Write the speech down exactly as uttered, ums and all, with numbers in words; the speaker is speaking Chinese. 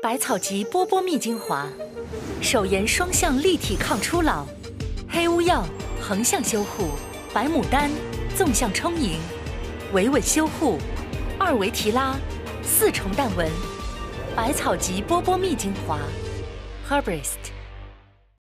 百草集波波蜜精华，手研双向立体抗初老，黑乌药横向修护，白牡丹纵向充盈，维稳修护，二维提拉，四重淡纹。百草集波波蜜精华 ，HERBORIST。